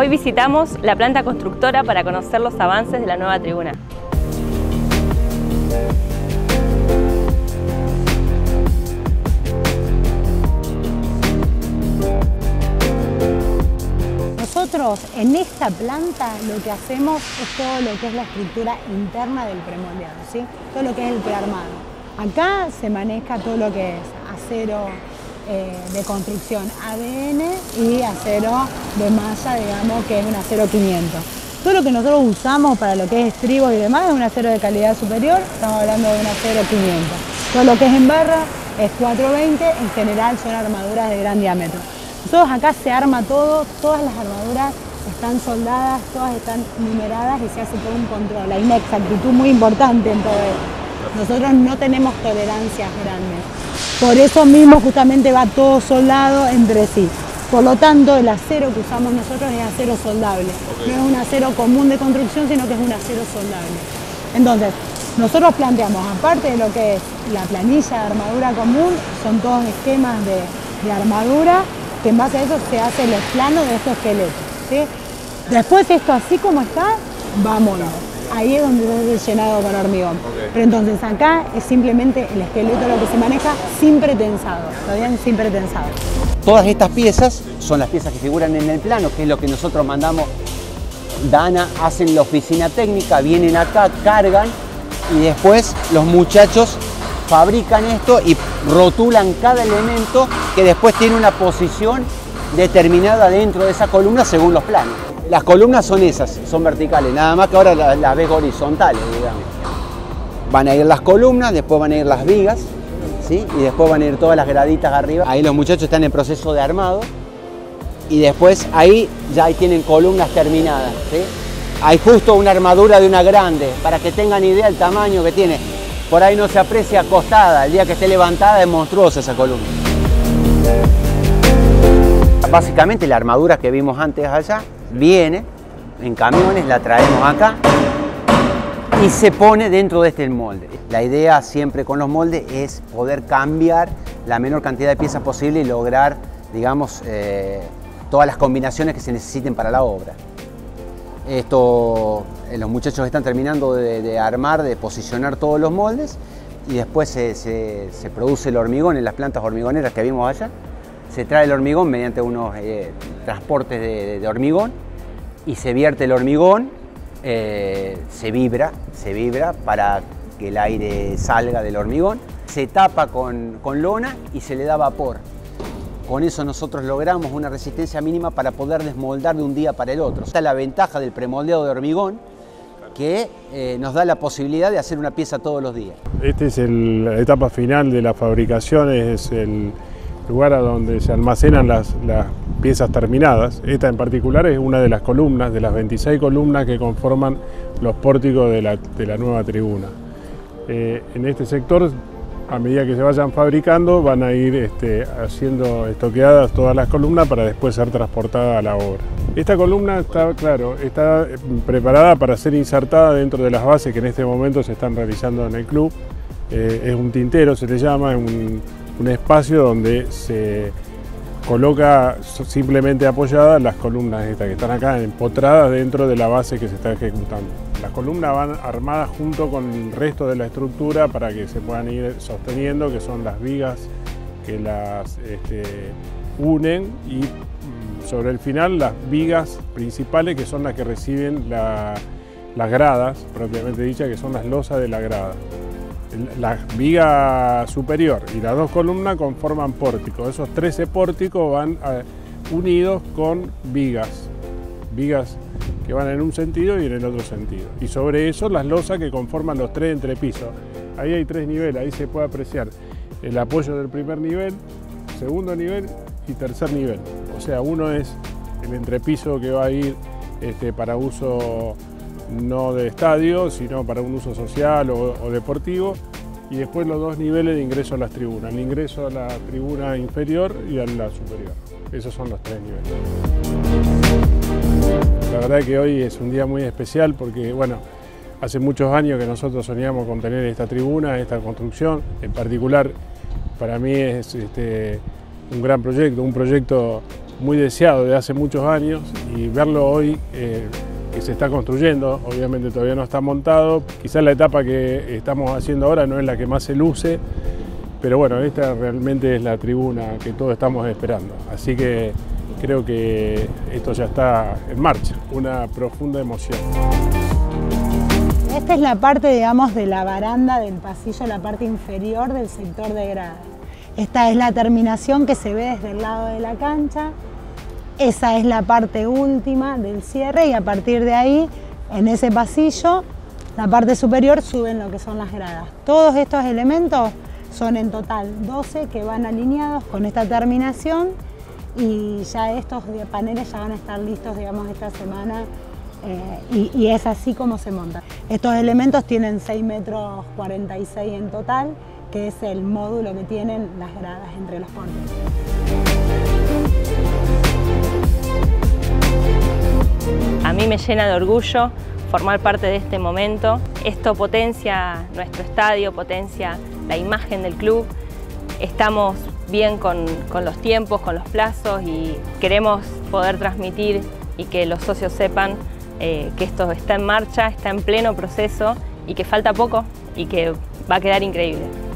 Hoy visitamos la planta constructora para conocer los avances de la nueva tribuna. Nosotros en esta planta lo que hacemos es todo lo que es la estructura interna del premoldeado, ¿sí? Todo lo que es el prearmado. Acá se maneja todo lo que es acero de construcción ADN y acero de malla, digamos, que es un acero 500. Todo lo que nosotros usamos para lo que es estribos y demás es un acero de calidad superior, estamos hablando de un acero 500. Todo lo que es en barra es 420, en general son armaduras de gran diámetro. Nosotros acá se arma todo, todas las armaduras están soldadas, todas están numeradas y se hace todo un control. Hay una exactitud muy importante en todo esto. Nosotros no tenemos tolerancias grandes. Por eso mismo justamente va todo soldado entre sí. Por lo tanto, el acero que usamos nosotros es acero soldable. No es un acero común de construcción, sino que es un acero soldable. Entonces, nosotros planteamos, aparte de lo que es la planilla de armadura común, son todos esquemas de armadura, que en base a eso se hace el plano de estos esqueletos, ¿sí? Después esto así como está, vámonos. Ahí es donde es llenado con hormigón. Pero entonces acá es simplemente el esqueleto lo que se maneja sin pretensado, ¿está bien? Sin pretensado. Todas estas piezas son las piezas que figuran en el plano, que es lo que nosotros mandamos. Dana hacen la oficina técnica, vienen acá, cargan y después los muchachos fabrican esto y rotulan cada elemento que después tiene una posición determinada dentro de esa columna según los planos. Las columnas son esas, son verticales, nada más que ahora las ves horizontales, digamos. Van a ir las columnas, después van a ir las vigas, ¿sí? Y después van a ir todas las graditas arriba. Ahí los muchachos están en proceso de armado y después ahí ya tienen columnas terminadas, ¿sí? Hay justo una armadura de una grande, para que tengan idea del tamaño que tiene. Por ahí no se aprecia acostada, el día que esté levantada es monstruosa esa columna. Básicamente la armadura que vimos antes allá viene en camiones, la traemos acá y se pone dentro de este molde. La idea siempre con los moldes es poder cambiar la menor cantidad de piezas posible y lograr, digamos, todas las combinaciones que se necesiten para la obra. Esto, los muchachos están terminando de armar, de posicionar todos los moldes y después se produce el hormigón en las plantas hormigoneras que vimos allá. Se trae el hormigón mediante unos transportes de hormigón y se vierte el hormigón, se vibra para que el aire salga del hormigón, se tapa con lona y se le da vapor. Con eso nosotros logramos una resistencia mínima para poder desmoldar de un día para el otro. Esta es la ventaja del premoldeado de hormigón, que nos da la posibilidad de hacer una pieza todos los días. Esta es la etapa final de la fabricación, es el lugar a donde se almacenan las piezas terminadas. Esta en particular es una de las columnas, de las 26 columnas que conforman los pórticos de la nueva tribuna. En este sector, a medida que se vayan fabricando, van a ir haciendo estoqueadas todas las columnas para después ser transportadas a la obra. Esta columna está preparada para ser insertada dentro de las bases que en este momento se están realizando en el club. Es un tintero, se le llama, un espacio donde se coloca simplemente apoyadas las columnas estas que están acá empotradas dentro de la base que se está ejecutando. Las columnas van armadas junto con el resto de la estructura para que se puedan ir sosteniendo, que son las vigas que las unen, y sobre el final las vigas principales, que son las que reciben las gradas, propiamente dichas, que son las losas de la grada. La viga superior y las dos columnas conforman pórticos. Esos 13 pórticos van unidos con vigas que van en un sentido y en el otro sentido. Y sobre eso las losas que conforman los 3 entrepisos. Ahí hay 3 niveles, ahí se puede apreciar el apoyo del primer nivel, segundo nivel y tercer nivel. O sea, uno es el entrepiso que va a ir para uso no de estadio, sino para un uso social o deportivo, y después los 2 niveles de ingreso a las tribunas, el ingreso a la tribuna inferior y a la superior. Esos son los 3 niveles. La verdad que hoy es un día muy especial porque, bueno, hace muchos años que nosotros soñamos con tener esta tribuna, esta construcción. En particular, para mí es un gran proyecto, un proyecto muy deseado de hace muchos años, y verlo hoy que se está construyendo, obviamente todavía no está montado, quizás la etapa que estamos haciendo ahora no es la que más se luce, pero bueno, esta realmente es la tribuna que todos estamos esperando, así que creo que esto ya está en marcha, una profunda emoción. Esta es la parte, digamos, de la baranda del pasillo, la parte inferior del sector de gradas. Esta es la terminación que se ve desde el lado de la cancha. Esa es la parte última del cierre y a partir de ahí, en ese pasillo, la parte superior suben lo que son las gradas. Todos estos elementos son en total 12 que van alineados con esta terminación y ya estos paneles ya van a estar listos, digamos, esta semana. Y es así como se monta. Estos elementos tienen 6,46 metros en total, que es el módulo que tienen las gradas entre los paneles. A mí me llena de orgullo formar parte de este momento. Esto potencia nuestro estadio, potencia la imagen del club. Estamos bien con los tiempos, con los plazos y queremos poder transmitir y que los socios sepan que esto está en marcha, está en pleno proceso y que falta poco y que va a quedar increíble.